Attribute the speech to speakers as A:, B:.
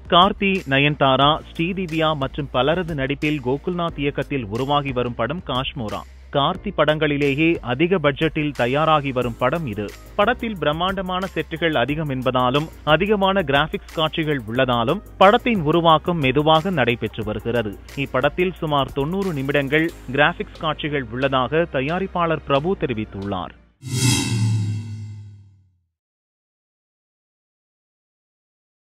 A: கார்த்தி, நயன்தாரா, ஸ்ரீதிவ்யா மற்றும் பலரது நடிப்பில் கோகுல்நாத் இயக்கத்தில் உருவாகி வரும் படம் காஷ்மோரா. கார்த்தி படங்களிலேயே அதிக பட்ஜெட்டில் தயாராகி வரும் படம் இது. படத்தில் பிரம்மாண்டமான செட்டுகள் அதிகம் என்பதாலும் அதிகமான கிராபிக்ஸ் காட்சிகள் உள்ளதாலும் படத்தின் உருவாக்கம் மெதுவாக நடைபெற்று வருகிறது. இப்படத்தில் சுமார் 90 நிமிடங்கள் கிராபிக்ஸ் காட்சிகள் உள்ளதாக தயாரிப்பாளர் பிரபு தெரிவித்துள்ளார்.